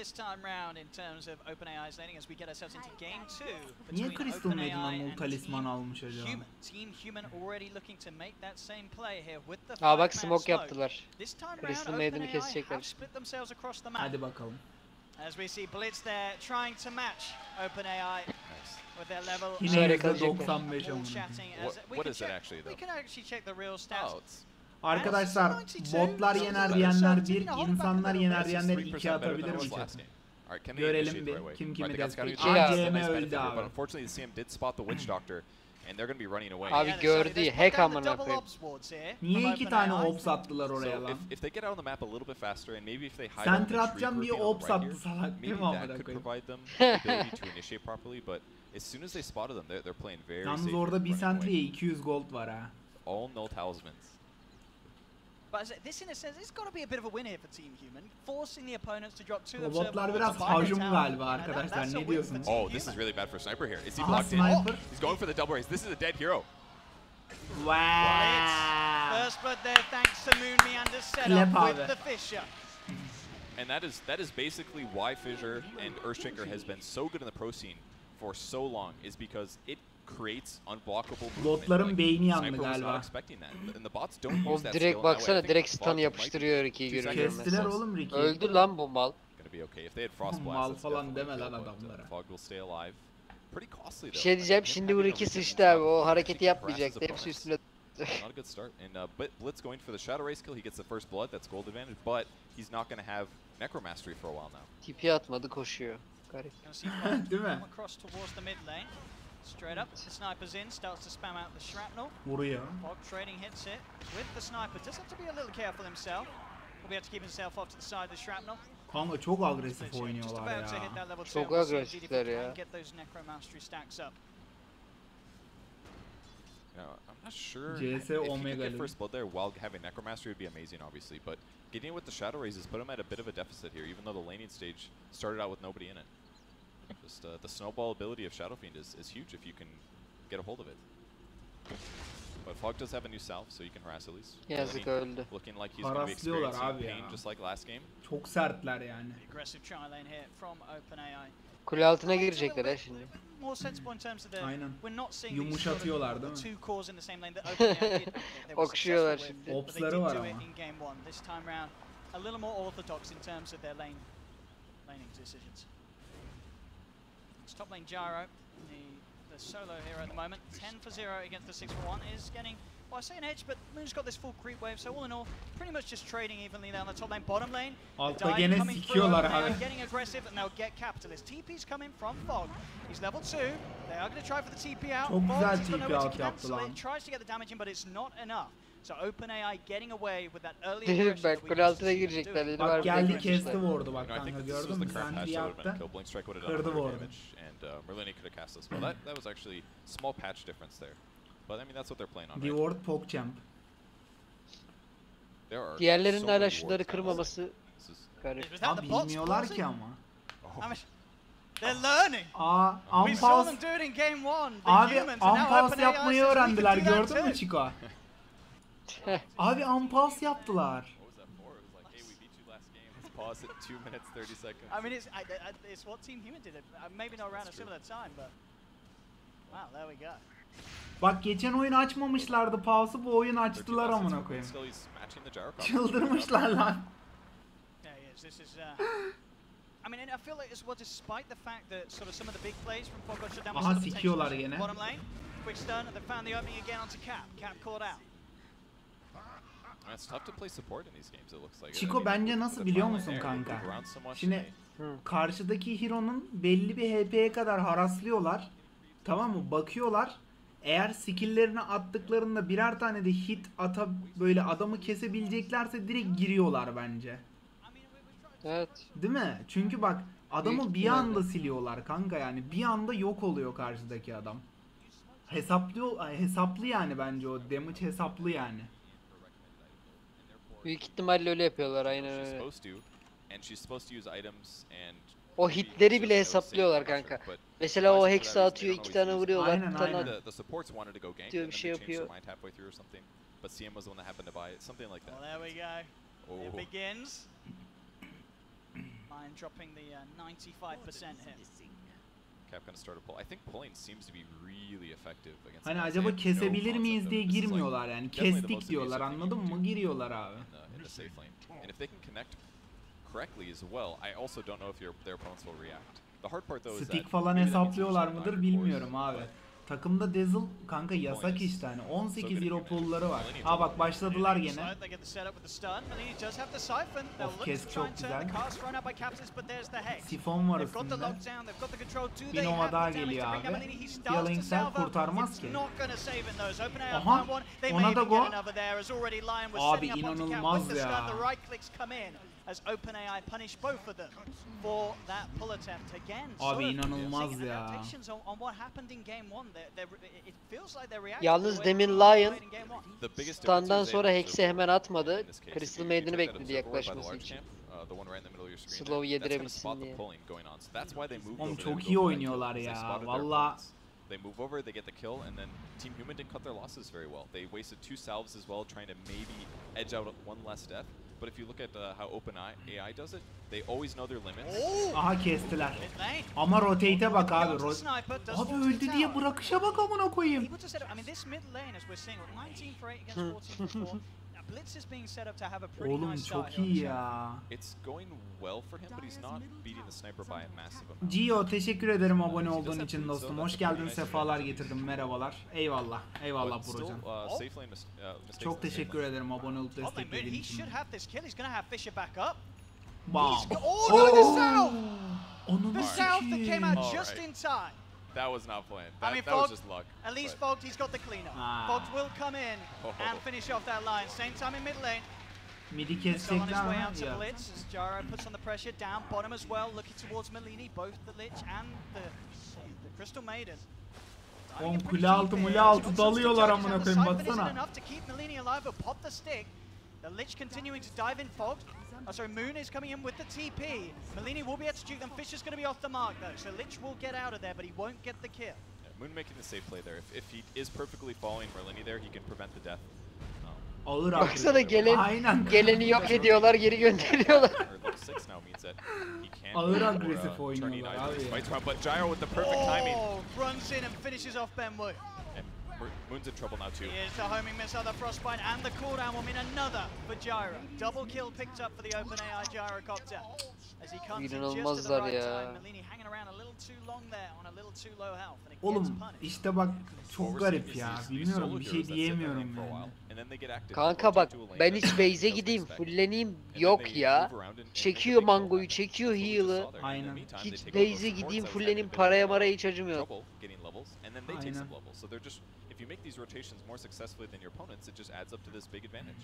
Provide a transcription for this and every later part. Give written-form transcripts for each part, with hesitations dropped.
this time round in terms of OpenAI's laning as we get ourselves into game 2 Niye between Crystal Maiden OpenAI o and talisman almış acaba? Team Human already looking to make that same play here with the Aa bak five-man smoke yaptılar. This time Crystal round Maiden'ı OpenAI kesecekler have işte. split themselves across the map. Hadi bakalım. As we see Blitz there trying to match OpenAI with their level. Yine yakalayacaklar. %95 all amına. chatting as we What can is it check- actually, though? We can actually check the real stats. Oh, it's Arkadaşlar botlar yener diyenler 1, insanlar yener diyenler 2 atabilir mi chat? Görelim bir kim kimi destekliyor. ACM öldü abi. Unfortunately, the CM did spot the Witch Doctor, and they're going to be running away. Abi gördü, hack amına koyayım. Niye 2 tane ops attılar oraya So lan? if they get out on the map a little bit faster, and maybe if they hide Center on the atacağım tree diye grouping on ops the right attı here, salak değil maybe mi amına that could koyayım? provide them the ability to initiate properly. But as soon as they spotted them, they're playing very safe. Yalnız orada bir running away. sentry'e 200 gold var ha. All null talismans. But this in a sense, it's got to be a bit of a win here for Team Human, forcing the opponents to drop 2 Robotlar biraz hacım galiba arkadaşlar, ne diyorsunuz? Oh, this is really bad for Sniper here. Is he Aha, blocked in? Sniper. He's going for the double raise. This is a dead hero. Wow. First blood there thanks to Moon Meander's setup Klep abi. with the Fissure. And that is basically why Fissure and Earthshaker has been so good in the pro scene for so long, is because it creates unblockable movement. Botların beyni yandı Sniper was galiba. not expecting that. And the bots don't O use that direkt skill in that way. I baksana, think direkt Fog stun might yapıştırıyor be Ricky'yi 2 seconds görüyorum Kestiler mesela. oğlum Ricky'yi. Öldü lan bu mal. Gonna be okay. If they had Frost Blast, Mal that's falan definitely deme kill, lan but, adamlara. Fog will stay alive. Pretty costly Bir though. şey diyeceğim, şimdi bu Ricky sıçtı abi, o hareketi yapmayacaktı, hepsi üstüne. Not a good start. And Blitz going for the Shadow Race kill. He gets the first blood. That's gold advantage. But he's not going to have Necromastery for a while now. Tipi atmadı, koşuyor. Garip. Gonna see Fog Değil mi? come across towards the mid lane. Straight up, the sniper's in, starts to spam out the shrapnel. Vuruyor. Fog trading hits it with the sniper. Does have to be a little careful himself. Will be able to keep himself off to the side of the shrapnel. Kanka çok agresif Just oynuyorlar about to hit ya. that level 2. Çok We'll see agresifler if he ya. can get those necromastery stacks up. I'm not sure CS if he could Omega get League. first blood there while having Necromastery would be amazing, obviously. But getting it with the Shadow Rays put him at a bit of a deficit here, even though the laning stage started out with nobody in it. Just the snowball ability of Shadow Fiend is huge if you can get a hold of it. But Fog does have a new self, so you can harass at least. Yazık, öldü. Looking like he's going to be Haraslıyorlar experiencing abi pain ya. just like last game. Çok sertler yani. Aggressive tri lane here from OpenAI. Kule altına girecekler ha şimdi. More sensible in terms of the Aynen. we're not seeing Yumuşatıyorlar değil mi? two cores in the same lane that OpenAI did. They were Okşuyorlar successful with, şimdi. but they Opsları did var do ama. it in game 1. This time round a little more orthodox in terms of their laning decisions. It's top lane Gyro, the solo hero at the moment. 10 for 0 against the 6 for 1 is getting, well, I say an edge, but Moon's got this full creep wave, so all in all, pretty much just trading evenly down the top lane. Bottom lane, Altta Dive gene coming through, sikiyorlar they are abi. getting aggressive and they'll get Capitalist. TP's coming from Fog. He's level 2. They are going to try for the TP out. Çok güzel Fogs, he's got TP nowhere to out yaptı cancel lan. it. Tries to get the damage in, but it's not enough. So OpenAI getting away with that early Dedim aggression ben, that we kule used to altına see them girecekler doing. dedim. Bak harbiden geldi girmişler. kesti vurdu bak You know, I kanka think if this gördün was mü? the current patch, Sentry that would have been attı. kill. Blink Strike would have done Kırdı 100 vurdu. damage, and Merlini could have cast this. Well, that was actually small patch difference there. But I mean, that's what they're playing on. Right? Reward PogChamp. There are Diğerlerinin so hala many şunları wards now. kırmaması This is garip. Was that Abi the bots bilmiyorlar pausing? ki ama. oh. I mean, they're learning. Aa, We saw unpause. them do it in game 1. The Abi humans, and now unpause OpenAI yapmayı says we can öğrendiler do that gördün mü too. Chico? Abi unpause yaptılar. What was that for? It was like, hey, we beat you last game. Let's pause at 2 minutes 30 seconds. I mean, it's what Team Human did. Maybe not around a similar time, but wow, there we go. Bak geçen oyun açmamışlardı pause'u, bu oyun açtılar amına koyayım. Still, he's matching the gyro combo. Çıldırmışlar lan. Yeah, yes, this is. I mean, and I feel like as well, despite the fact that sort of some of the big plays from Fog got shut down, Aha, some of the sikiyorlar potentials. gene. Bottom lane, quick stun, and they found the opening again onto Cap. Cap caught out. It's tough to play support in these games, it looks like. Chico bence nasıl biliyor musun kanka? Şimdi karşıdaki hero'nun belli bir HP'ye kadar haraslıyorlar. Tamam mı? Bakıyorlar. Eğer skill'lerini attıklarında birer tane de hit ata böyle adamı kesebileceklerse direkt giriyorlar bence. Evet. Değil mi? Çünkü bak adamı Büyük bir ihtimalle. anda siliyorlar kanka, yani bir anda yok oluyor karşıdaki adam. Hesaplı yani bence o damage hesaplı yani. Büyük ihtimalle öyle yapıyorlar, aynen She's öyle. supposed to, and she's supposed to use items and O hitleri bile hesaplıyorlar kanka. Mesela o hex atıyor, 2 tane vuruyorlar, Aynen, bir tane aynen. the supports wanted to go gank, diyor, and bir then şey they changed their yapıyor. mind halfway through or something. But CM was the one that happened to buy it, something like Well, that. there we go. It Oh. begins. Lion dropping the 95% hit. Cap gonna start a pull. I think pulling seems to be really effective against. Hani acaba kesebilir miyiz diye girmiyorlar yani. Kestik diyorlar, anladın mı? Giriyorlar abi. In the safe lane. And if they can connect correctly as well, I also don't know if their opponents will react. The hard part though is that Stick falan hesaplıyorlar mıdır bilmiyorum abi. Takımda Dazzle kanka yasak işte hani 18 euro pool'ları var. Ha bak başladılar gene. Of kes çok güzel. Sifon var üstünde. Bir Nova daha geliyor abi. Yalınksel kurtarmaz ki. Aha ona da go. Abi inanılmaz ya. As OpenAI punish both of them for that pull attempt again. Abi inanılmaz ya. Yalnız demin Lion standdan sonra Hex'i hemen atmadı. Crystal Maiden'ı bekledi yaklaşması için. Slow yedirebilsin diye. Oğlum çok iyi oynuyorlar ya. Valla. They move over, they get the kill, and then Team Human didn't cut their losses very well. They wasted 2 salves as well, trying to maybe edge out one less death. But if you look at how OpenAI does it, they always know their limits. Aha kestiler. Ama rotate'e bak abi. Abi öldü diye bırakışa bak amına koyayım. Oğlum çok iyi ya. Gio teşekkür ederim abone olduğun için dostum. Hoş geldin, sefalar getirdin. Merhabalar. Eyvallah. Eyvallah Burcan. Çok teşekkür ederim abone olup desteklediğin için. Bam. Onun That was not planned. That was just luck. At least Fogged, he's got the cleanup. Fogged will come in and finish off that line. Same time in mid lane. Midi Missile on his way out to kesecekler. Blitz as Gyro puts on the pressure down bottom as well, looking towards Malini, both the Lich and the Crystal Maiden. Oğlum kule altı dalıyorlar amına koyayım baksana. The Lich continuing to dive in Fogged. Oh, sorry, Moon is coming in with the TP. Malini will be able to shoot them. Fisher's going to be off the mark though, so Lich will get out of there, but he won't get the kill. Yeah, Moon making the safe play there. If he is perfectly following Merlini there, he can prevent the death. Alır abi. Baksana geleni yok ediyorlar, geri gönderiyorlar. Ağır agresif oynuyorlar abi. But Gyro with the perfect timing. Runs in and finishes off Ben Wu. Moon's in trouble now too. Here's the homing missile, the Frostbite, and the cooldown will mean another for Gyro. Double kill picked up for the OpenAI Gyrocopter. As he comes in just at the right time, Malini hanging around a little too long there on a little too low health. And it gets Oğlum punished. işte bak çok garip ya. Bilmiyorum, bir şey diyemiyorum yani. Kanka bak ben hiç base'e gideyim, fulleneyim yok ya. Çekiyor mangoyu, çekiyor heal'ı. Aynen. Hiç base'e gideyim, fulleneyim, paraya hiç acım yok. Aynen. If you make these rotations more successfully than your opponents, it just adds up to this big advantage.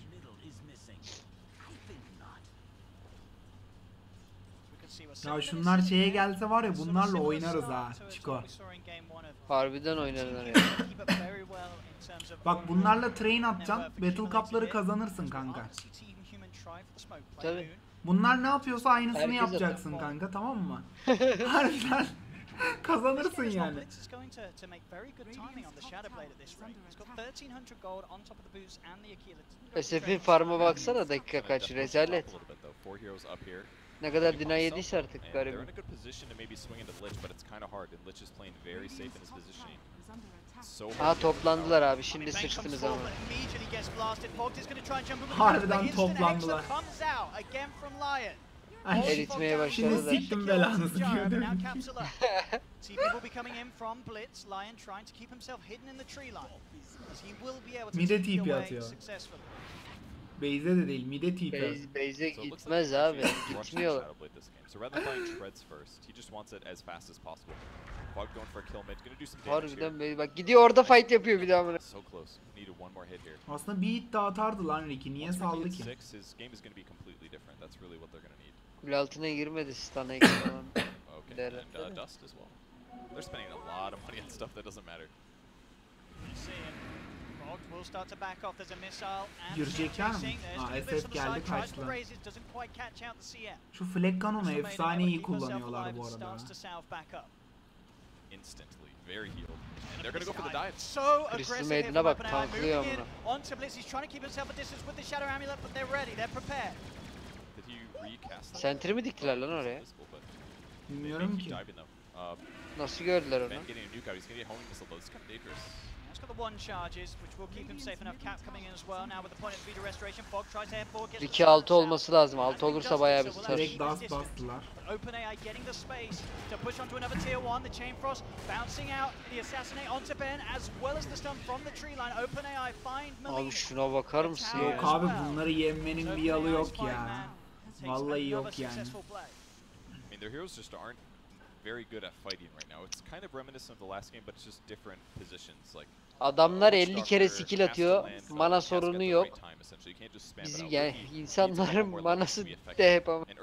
Ya şunlar şeye gelse var ya bunlarla oynarız ha Chico. Harbiden oynarlar ya. Bak bunlarla train atacaksın, Battle Cup'ları kazanırsın kanka. Tabii. Bunlar ne yapıyorsa aynısını Herkes yapacaksın kanka, tamam mı? Harbiden kazanırsın yani. SF'in farm'a baksana dakika kaç, rezalet. Ne kadar deny yediyse artık garibim. Aha toplandılar abi, şimdi sıçtınız ama. Harbiden toplandılar. Eritmeye Şimdi başladılar. siktim belanızı diyordum. Mide TP atıyor. Base'e de değil, mide TP atıyor. Base'e gitmez abi, gitmiyorlar. Harbiden bak gidiyor orada fight yapıyor bir daha. Aslında bir hit daha atardı lan Ricky, niye saldı ki? Kule altına girmedi, stun'a girdi falan. Dust as well. They're spending a lot of money on stuff that doesn't matter. Girecekler mi? Aa, SF geldi kaçtılar. Şu Flag Cannon'u efsane iyi kullanıyorlar bu arada. Instantly, very healed. And they're gonna go for the dive. So Crystal Maiden'a bak, tanklıyor amına. Onto Blitz, he's trying to keep himself a distance with the Shadow Amulet, but they're ready, they're prepared. Sentry mi diktiler lan oraya? Bilmiyorum ki. Nasıl gördüler onu? He's got the one charges, which will keep him safe enough. Cap coming in as well. Now with the point of speed restoration, Fog tries to head forward. Ricky 6 olması lazım. 6 olursa bayağı bir tutar. Direkt dust bastılar. OpenAI getting the space to push onto another tier 1. The Chain Frost bouncing out the assassinate onto Ben as well as the stun from the tree line. OpenAI find Malini. Abi şuna bakar mısın ya? Yok abi bunları yenmenin bir yalı yok ya. Vallahi yok yani. I mean, their heroes just aren't very good at fighting right now. It's kind of reminiscent of the last game, but it's just different positions. Like Adamlar 50 kere skill atıyor. Mana sorunu yok. Bizim yani insanların manası de hep ama.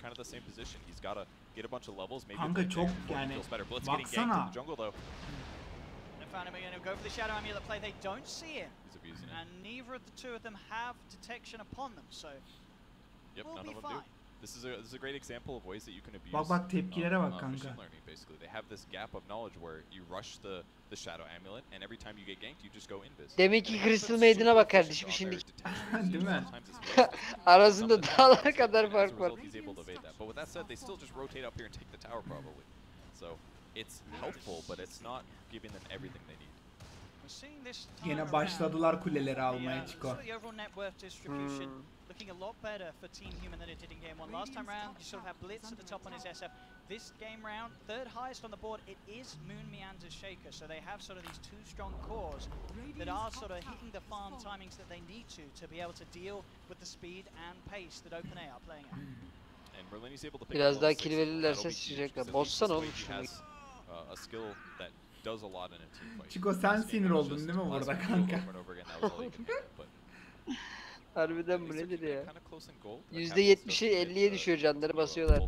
Kanka çok yani baksana. Found him again. He'll go for the Shadow Amulet play. They don't see him. And neither of the two of them have detection upon them, so we'll be fine. This is a great example of ways that you can abuse Bak tepkilere bak kanka. machine learning. Basically, they have this gap of knowledge where you rush the Shadow Amulet, and every time you get ganked, you just go invis. Demek ki Crystal Maiden'a bak kardeşim şimdi. Değil mi? Arasında dağlar kadar fark var. He's able to evade that. But with that said, they still just rotate up here and take the tower probably. So it's helpful, but it's not giving them everything they need. Yine başladılar kuleleri almaya Chico. Looking a lot better for Team Human than it did in game 1. Last time round, you sort of have Blitz at the top on his SF. This game round, third highest on the board, it is Moon Meander's Shaker. So they have sort of these two strong cores that are sort of hitting the farm timings that they need to be able to deal with the speed and pace that OpenAI are playing at. Biraz daha kill verirlerse sıçacaklar. Bozsana oğlum şunu. Chico sen sinir oldun değil mi burada kanka? Harbiden bu nedir ya? %70'i 50'ye düşüyor, canları basıyorlar.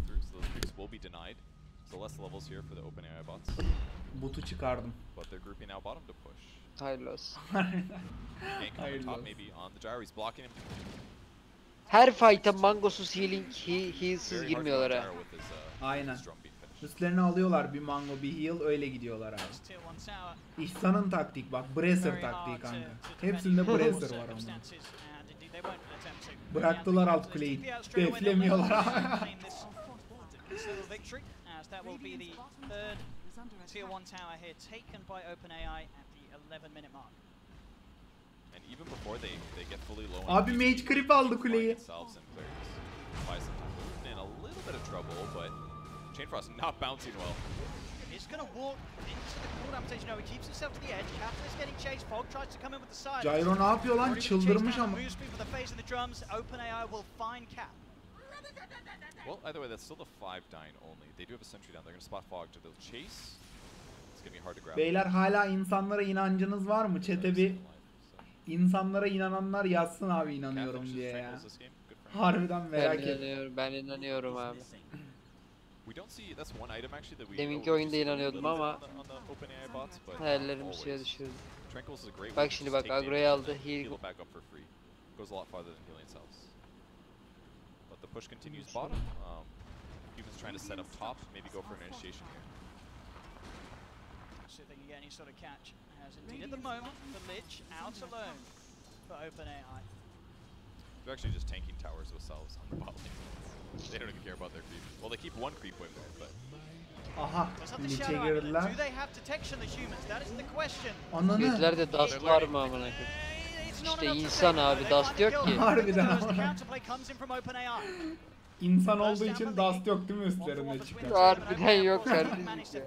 Botu çıkardım. Hayırlı olsun. Hayırlı olsun. Her fight'a mangosuz heal'sız girmiyorlar ha. Aynen. Üstlerini alıyorlar, bir mango bir heal, öyle gidiyorlar abi. İhsan'ın taktik bak, Bracer taktiği kanka. Hepsinde Bracer var onun. Bıraktılar alt kuleyi, deflemiyorlar. Abi mage creep aldı kuleyi. Chain Frost not bouncing well. He's gonna walk into the cooldown stage. No, he keeps himself to the edge. Captain is getting chased. Fog tries to come in with the side. Gyro ne yapıyor lan? Çıldırmış ama. Moves for the face of the drums. OpenAI will find Cap. Well, either way, that's still the 5 dying only. They do have a sentry down. They're gonna spot Fog to the chase. It's gonna be hard to grab. Beyler hala insanlara inancınız var mı? Chat'e bir insanlara inananlar yazsın abi inanıyorum diye ya. Harbiden merak ediyorum. Ben inanıyorum abi. Deminki oyunda inanıyordum ama hayallerim suya düşürdü. Bak şimdi bak, agro'yu aldı. Heal. Push continues bottom. Human's trying to set up top, maybe go for an initiation here. See if they can get any sort of catch. As indeed at the moment, the Lich out alone for OpenAI. They're actually just tanking towers themselves on the bot lane. They don't even care about their creep. Well, they keep one creep with them, but... Aha, Lich'e girdiler. Do they have detection, the humans? That is the question. Ananı. Götlerde dust var mı amına koyayım? İşte insan abi, dust yok ki. Harbiden ama. İnsan olduğu için dust yok değil mi üstlerinde çıkan? Harbiden yok kardeşim.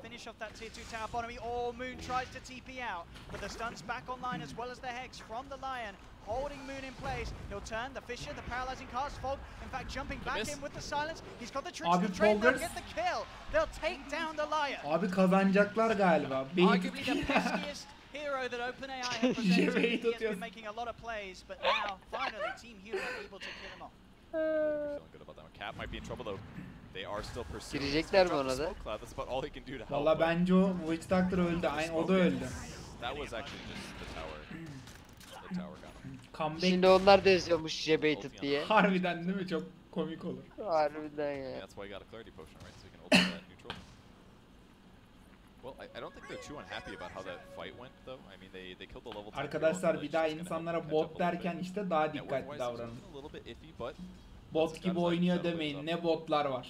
Holding Moon in place, he'll turn the Fissure, the paralyzing cast, Fog, in fact jumping back in with the silence. He's got the tricks to trade, they'll get the kill. They'll take down the Lion. Abi kazanacaklar galiba. Arguably the riskiest hero that OpenAI have presented. He has been making a lot of plays, but now finally Team Human able to kill him off. Feeling good about that one. Cap might be in trouble though. They are still pursuing. Girecekler mi ona da? That's about all he can do to help. Valla bence o Witch Doctor öldü. O da öldü. That was actually just the tower. The tower got him. Comeback. Şimdi onlar da yazıyormuş J-baited diye. Harbiden değil mi? Çok komik olur. Harbiden ya. That's why he got a clarity potion, right? So he can ult that neutral. Well, I don't think they're too unhappy about how that fight went though. I mean, they killed the level 10. Arkadaşlar bir daha insanlara bot derken işte daha dikkatli davranın. Bot gibi oynuyor demeyin. Ne botlar var.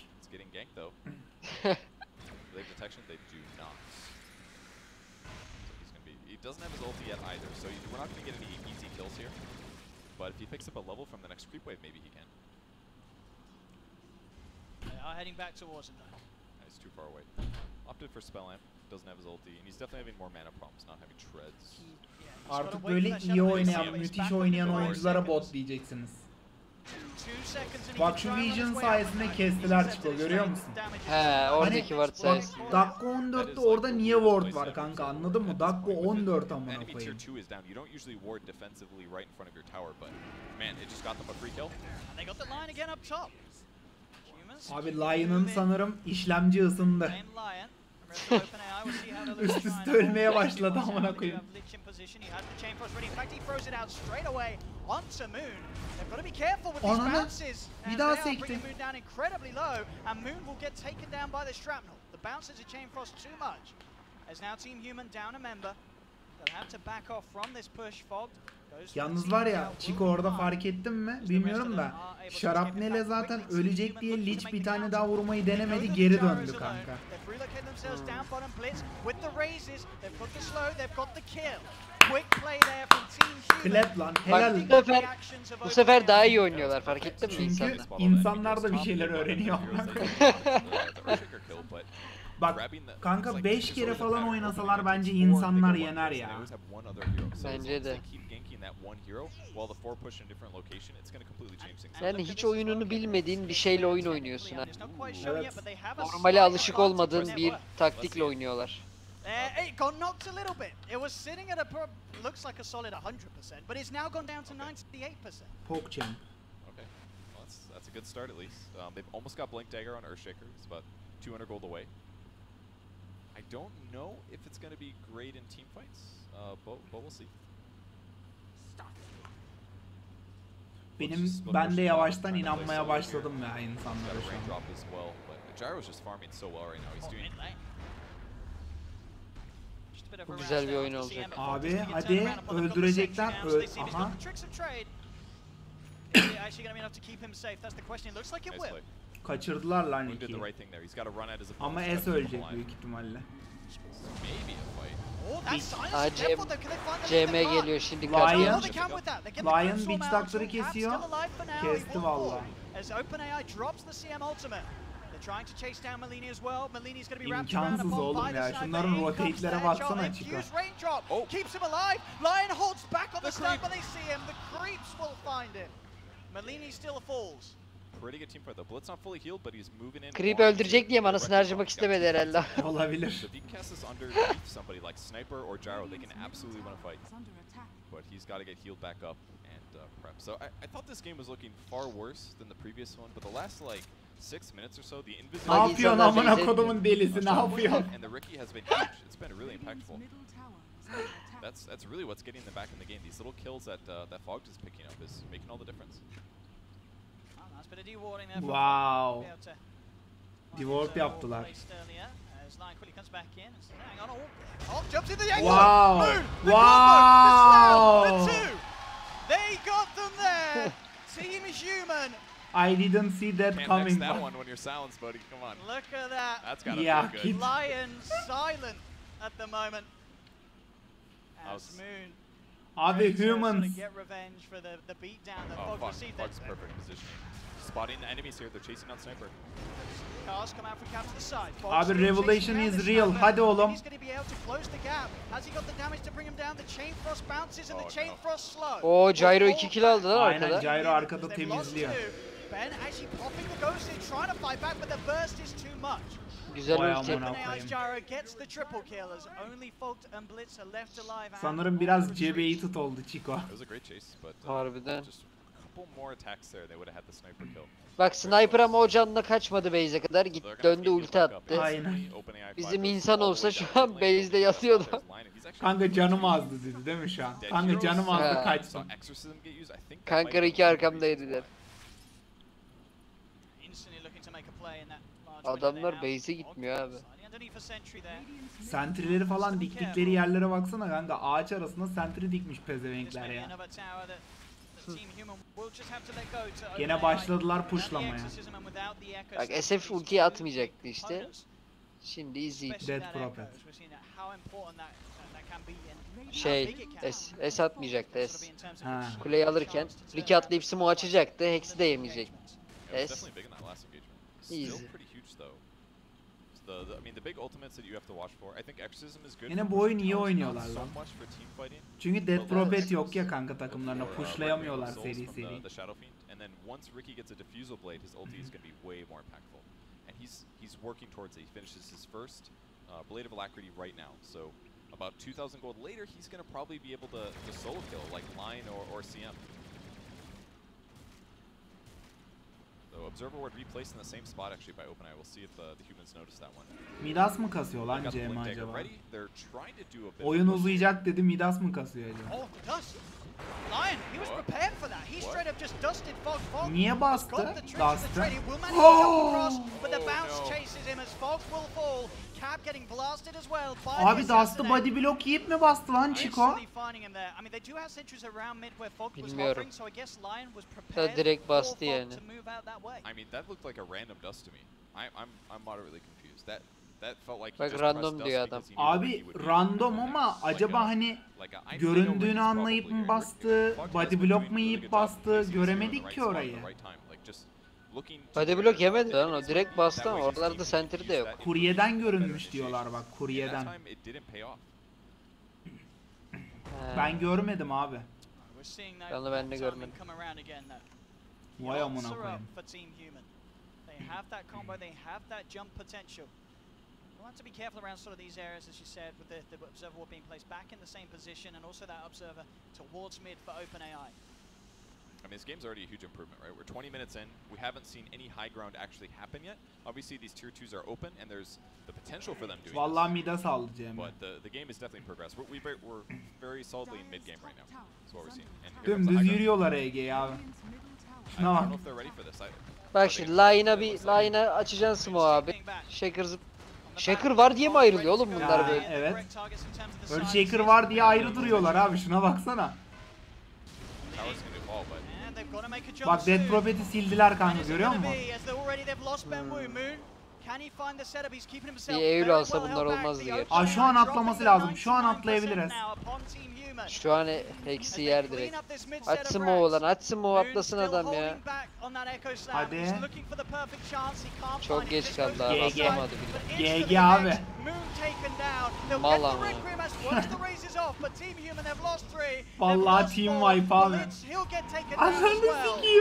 He doesn't have his ulti yet either, so we're not going to get any easy kills here. But if he picks up a level from the next creep wave, maybe he can. They are heading back towards him though. He's too far away. Opted for Spell Amp, doesn't have his ulti, and he's definitely having more mana problems, not having treads. Artık böyle iyi oynayan, müthiş oynayan oyunculara bot diyeceksiniz. Bak şu Vision sayesinde kestiler Chico, görüyor musun? He, oradaki ward sayesinde. Dakika 14'te orada niye ward var kanka, anladın mı? Dakika 14 amına koyayım. Abi Lion'ın sanırım işlemci ısındı. Üst üste ölmeye başladı amına koyayım. Ananı bir daha sekti. Yalnız var ya, Chico orada fark ettin mi bilmiyorum da Şarapnel'e zaten ölecek diye Lich bir tane daha vurmayı denemedi, geri döndü kanka. Clap lan, helal. Bu sefer daha iyi oynuyorlar, fark ettin mi insanlar? Çünkü insanlar da bir şeyler öğreniyor. Bak kanka 5 kere falan oynasalar bence insanlar yener ya. Bence de. Yani hiç oyununu bilmediğin bir şeyle oyun oynuyorsun ha. Evet. Normale alışık olmadığın bir taktikle oynuyorlar. It got knocked a little bit. It was sitting at a looks like a solid 100%, but it's now gone down to 98%. PogChamp. Okay, well, that's a good start at least. They've almost got Blink Dagger on Earthshaker. It's about 200 gold away. I don't know if it's going to be great in team fights, but we'll see. Ben de yavaştan inanmaya başladım ya insanlara şu an. Gyro's just farming so well right now. He's doing. Bu güzel bir oyun olacak. Abi hadi öldürecekler. Aha. Kaçırdılar lan ikiyi. Ama S ölecek büyük ihtimalle. CM geliyor şimdi. Lion Beach Doctor'ı kesiyor. Kesti valla. İmkansız oğlum ya. Şunların rotate'lere baksana Chico. Creep öldürecek diye manasını harcamak istemedi herhalde. Olabilir. So I thought this game was looking far worse than the previous one, but the last like 6 minutes or so, the invisible. Ne yapıyorsun amına kodumun delisi, ne yapıyorsun? And the Riki has been huge. It's been really impactful. That's really what's getting them back in the game. These little kills that Fogged is picking up is making all the difference. Wow. Deward yaptılar. Wow. Wow. They got them there. Team Human. I didn't see that coming. That one when you're silenced, buddy. Come on. Look at that. That's gotta be good. Lion silent at the moment. As Moon. Abi Humans. Get revenge for the beatdown that Fogg received. Fogg's perfect positioning. Spotting the enemies here. They're chasing out Sniper. Cars come out from cap to the side. Abi Revelation is real. Hadi oğlum. He's going to be able to close the gap. Has he got the damage to bring him down? The Chain Frost bounces and the Chain Frost slow. Oo, Gyro 2 kill aldı lan arkada. Aynen, Gyro arkada temizliyor. Ben actually popping the ghost in, trying to fight back, but the burst is too much. Güzel ulti. Gyro gets the triple kill as only Fogged and Blitz are left alive. Sanırım biraz cebeyi tut oldu Chico. It was a great chase, but harbiden. Just a couple more attacks there, they would have had the sniper kill. Bak Sniper ama o canına kaçmadı base'e kadar, git döndü ulti attı. Aynen. Bizim insan olsa şu an base'de yatıyordu. Kanka canım azdı dedi değil mi şu an? Kanka canım azdı, kaçsın. Kanka Riki arkamdaydı der. Adamlar base'e gitmiyor abi. Sentry'leri falan diktikleri yerlere baksana kanka, ağaç arasında sentry dikmiş pezevenkler ya. Gene başladılar pushlamaya. Bak SF ultiyi atmayacaktı işte. Şimdi izleyin. Dead Prophet. S atmayacaktı S. Ha. Kuleyi alırken Ricky atlayıp smoke açacaktı. Hex'i de yemeyecek. S. Easy. Yine bu oyun iyi oynuyorlar lan. Çünkü Dead Prophet yok ya kanka takımlarına, pushlayamıyorlar seri seri. He's working towards it. He finishes his first Blade of Alacrity right now. So about 2,000 gold later, he's going to probably be able to solo kill like Line or CM. So Observer Ward replaced in the same spot actually by OpenEye. We'll see if the humans notice that one. Midas mı kasıyor lan CM acaba? Oyun uzayacak dedi, Midas mı kasıyor acaba? Niye bastı? Dust'ı. Abi Dust'ı body block yiyip mi bastı lan Chico? Bilmiyorum. Da direkt bastı yani. Bak random diyor adam. Abi random ama acaba hani göründüğünü anlayıp mı bastı, body block mu yiyip bastı, göremedik ki orayı. Body block yemedi lan o, direkt bastı ama oralarda sentry de yok. Kuryeden görünmüş diyorlar bak, kuryeden. Ben görmedim abi. Ben de görmedim. Vay amına koyayım. We'll have to be careful around sort of these areas, as you said, with the observer ward being placed back in the same position, and also that observer towards mid for OpenAI. I mean, this game's already a huge improvement, right? We're 20 minutes in. We haven't seen any high ground actually happen yet. Obviously, these tier 2s are open, and there's the potential for them doing Vallahi Midas aldı Cem. But the game is definitely progressed. We're very solidly in mid game right now. That's what we're seeing. Dümdüz yürüyorlar EG'ye abi. Şuna bak. Bak şimdi line'a açacaksın smoke abi. Shaker var diye mi ayrılıyor oğlum bunlar Ya, böyle? evet. Earthshaker var diye ayrı duruyorlar abi, şuna baksana. Bak Dead Prophet'i sildiler kanka, görüyor musun? Bir Eylül alsa bunlar olmazdı gerçi. Aa, şu an atlaması lazım. Şu an atlayabiliriz. Şu an Hex'i yer direkt. Açsın mı oğlan, açsın mı, atlasın adam ya. Hadi. Çok geç kaldı abi, GG. atlamadı bile. GG abi. Mal ama. Vallahi team wipe abi. Ananı sikeyim.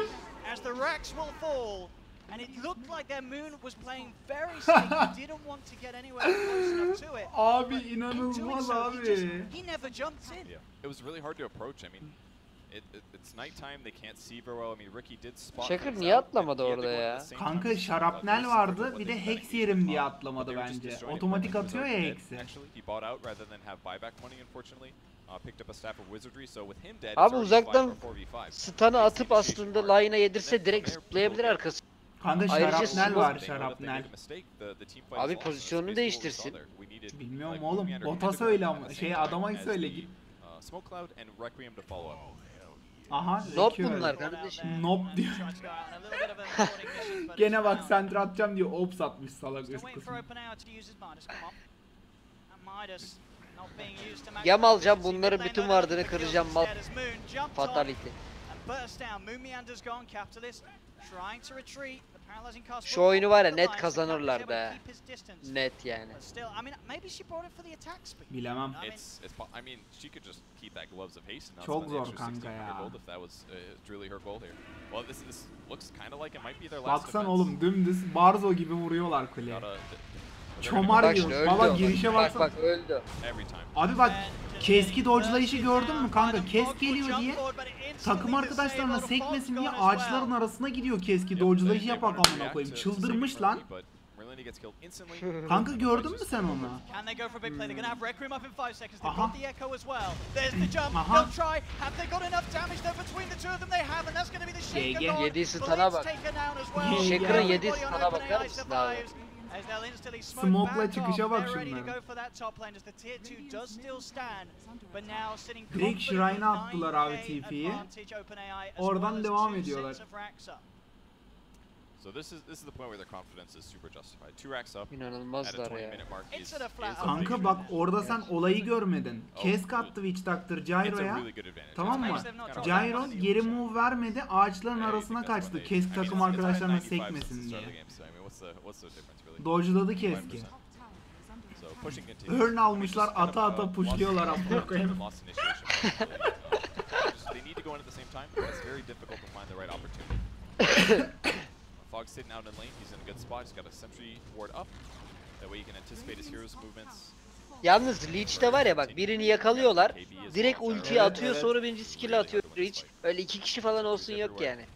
And it looked like their moon was playing very safe. He didn't want to get anywhere close enough to it. Abi inanılmaz abi. He never jumped in. Yeah. It was really hard to approach. I mean, it's nighttime. They can't see very well. I mean, Ricky did spot. Shaker niye atlamadı orada ya? Kanka şarapnel vardı, bir de Hex yerim diye atlamadı bence. Otomatik atıyor ya Hex'i. Abi uzaktan stun'ı atıp aslında line'a yedirse direkt zıplayabilir arkası. Kanka şarapnel var, şarapnel. Abi pozisyonunu değiştirsin. Bilmiyorum oğlum, bota söyle ama, adama söyle git. Aha, Nob bunlar kardeşim. Nob diyor. Gene bak sentry atacağım diyor, ops atmış salak üst kısmı. Yam alacağım, bunların bütün vardığını kıracağım, mal. Fatality. Şu oyunu var ya net kazanırlar da. Net yani. Bilemem. Çok zor kanka ya. Baksan oğlum dümdüz Barzo gibi vuruyorlar kuleye. Çomar gibi. Baba girişe baksana. Bak öldü. Abi bak keski dodge'layışı gördün mü kanka? Kes geliyor diye takım arkadaşlarına sekmesin diye ağaçların arasına gidiyor keski dodge'layışı yapak amına koyayım. Çıldırmış lan. Kanka gördün mü sen onu? Aha. Aha. GG. Yediği stun'a bak. Shaker'ın yediği stun'a bakar mısın abi? Smoke'la çıkışa bak şunların. Direkt Shrine'a attılar abi TP'yi. Oradan devam ediyorlar. So this is the point where their confidence is super justified. 2 racks up. İnanılmazlar ya. Kanka bak orada sen olayı görmedin. Kesk attı Witch Doctor Gyro'ya. Tamam mı? Gyro geri move vermedi. Ağaçların arasına kaçtı. Kesk takım arkadaşlarına sekmesin diye. Dodge'ladı Kesk'i. Earn almışlar, ata ata pushluyorlar amına koyayım. Fog's sitting out in lane, he's in a good spot, he's got a sentry ward up. That way he can anticipate his hero's movements. Yalnız Leech'te var ya bak, birini yakalıyorlar. Direkt ultiyi atıyor, sonra birinci skill'i atıyor Leech. Öyle 2 kişi falan olsun yok yani.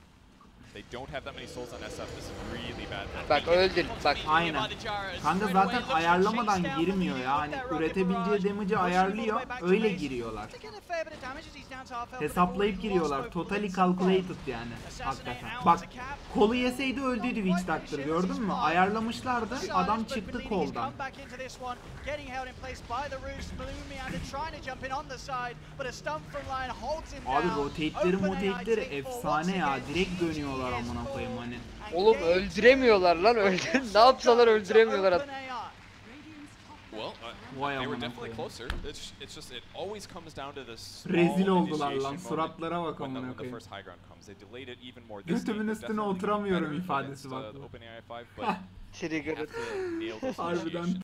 Bak öldün bak. Aynen. Kanka zaten ayarlamadan girmiyor ya. Hani üretebileceği damage'ı ayarlıyor. Öyle giriyorlar. Hesaplayıp giriyorlar. Totally calculated yani. Hakikaten. Bak kolu yeseydi öldüydü Witch Doctor, gördün mü? Ayarlamışlardı. Adam çıktı koldan. Abi rotate'leri efsane ya. Direkt dönüyorlar amına koyayım hani. Oğlum öldüremiyorlar lan, ne yapsalar öldüremiyorlar. Rezil oldular lan, suratlara bak amına koyayım. Götümün üstüne oturamıyorum ifadesi bak. Trigger. Harbiden